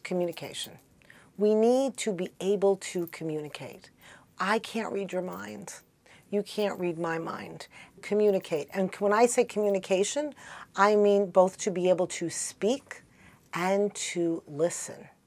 communication. We need to be able to communicate. I can't read your mind. You can't read my mind. Communicate. And when I say communication, I mean both to be able to speak and to listen.